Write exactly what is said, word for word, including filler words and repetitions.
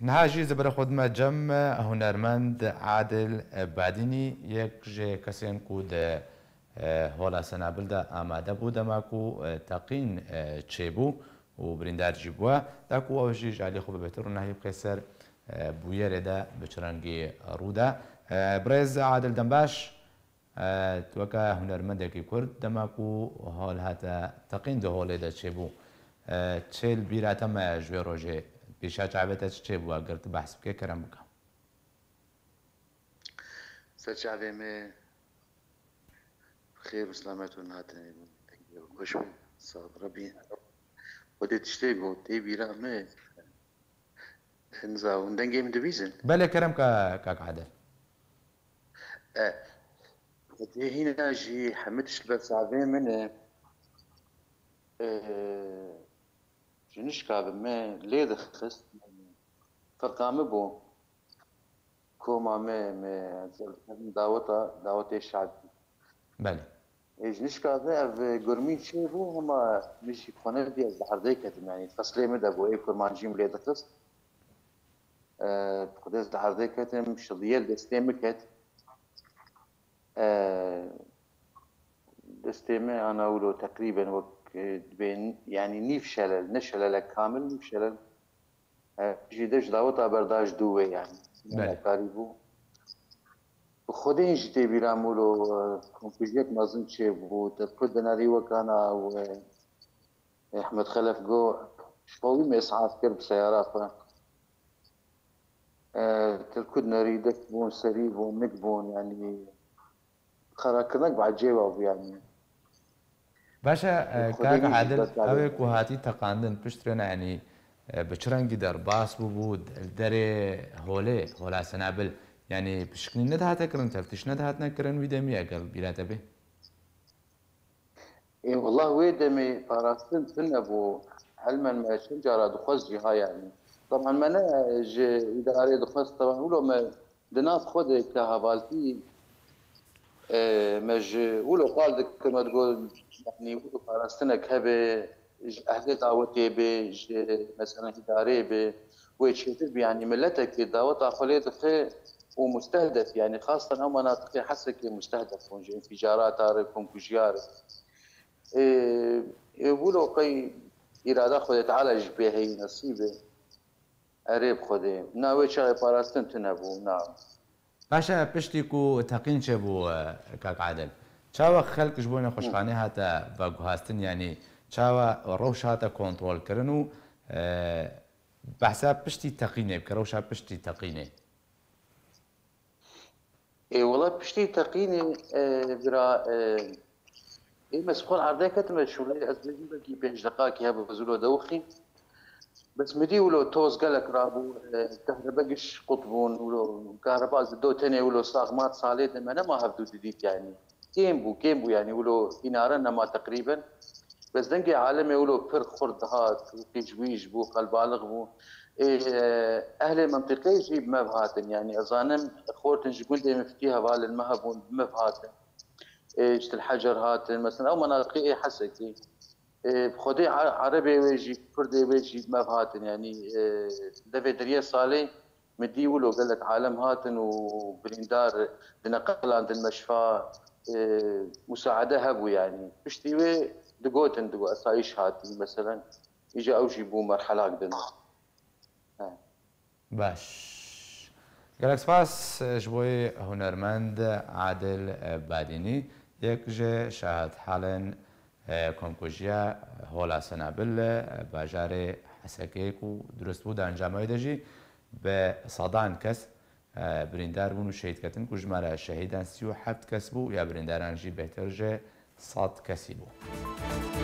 نهاجی زبر خود ما جم هنرمند عادل بادینی یک جه کسین کود هولا سنابل دا آماده بود ماکو تقین چیبو و بریندار جیبوا داکو اوجی جالی خوب بهتر نهی قیصر بویر دا بچرانگی رودا برز عادل دنباش توکا هنرمندکی کرد دماکو هول هاتا تقین ده هول دا چیبو چهل بیراتا ما جوی روژه پیشا عبادت چه بوا گرت بحث بکه کرم بکم سرچاوی می خیر و سلامت و نهاتنی خوش بی صاحب ربی خودت تشتی گو تی بیرا می هنزا وندنگی من دویزن بله کرم کا کاک عادل خودی هنا جي حمدش البرسعوي من جنش كاب ما ليه خست فرقامه بو كوما ما ما دعوتا دعوت الشعب بله جنش كاب اف قرمين شي بو هما مش خونه دي الزحردي كتم يعني فصلي مدى بو اي كرمانجيم ليه خست بقدر الزحردي كتم شضيال دستيمي كت دستيمي انا اولو تقريبا وقت بين يعني نيف شلل نشلل كامل نيف شلل جيدش دعوتا برداش دوه يعني بله قريبو خودين جتي بيرامولو كومبوزيت مازن شي بو تبقى ناري وكانا و احمد خلف جو شوي ما اسعاف كرب سيارات تركض ناري دك بون سريب ونكبون يعني خراكنك بعد جيبه يعني باشا كاك عادل اوي كو هاتي تقاندن بشترنا يعني بچرنگی در باس بود دري هوله هولا سنابل يعني بشكل ندهات كرن تفتيش ندهات نكرن ويدمي اقل بيلاته به اي والله ويدمي فارستن سن ابو علما ما شجره دخز جها يعني طبعا ما انا اذا اريد دخز طبعا ولو ما دناس خذ كهبالتي مج ولو قال لك كما تقول يعني ولو فارستنك هبه اهل دعوتي به مثلا اداري به ويتشتر يعني ملتك دعوت خليت خير ومستهدف يعني خاصه او مناطق حسك مستهدف انفجارات تاركم كجيار يقولوا قي إرادة خذ تعالج بهي نصيبه قريب خذ ناوي شغل باراستن تنبو نعم باشا پشتی کو تقین چه بو کاک عادل چاوا خلق جبونه خوشخانه هاتا باگو هاستن يعني چاوا روش هاتا کنترول کرنو بحثا پشتی تقینه بکە روشا پشتی تقینه اي والله بشتي تقيني برا اي مسخون عرضي كتمت شو لي ازمجي بقي بينج دقائق يا بزولو دوخي بس مدي ولو توز قالك رابو كهرباء قطبون ولو كهرباء زدو تاني ولو صاغمات صاليد انا ما هبدو جديد يعني كيمبو كيمبو يعني ولو انارنا ما تقريبا بس دنقي عالمي ولو فرق خردهات وتجويج بو قلبالغ بو إيه اهل المنطقه يجيب مبهاتن يعني اظانم خورتن جبون دي مفتيها بال المهبون بمبهاتن ايش الحجر هاتن مثلا او مناطقي حسكي بخدي عربي ويجي كردي ويجي مبهاتن يعني دفي دريه صالي مدي ولو قال لك عالم هاتن وبريندار لنقل عند المشفى مساعده هبو يعني بشتي دقوتن دقو اسايش هاتي مثلا يجي اوجي بو مرحله قدنا باش قالك سپاس جبوي هنرمند عادل باديني يك جه شاهد حالا كونكوجيا هولا سنابل باجاري حسكيك و درست بود انجامای دجي بصدان كس بريندار بون و شهيد كتن كجمارة شهيدان سيو حبت كسبو يا برينداران جي بهتر جه صاد كسيبو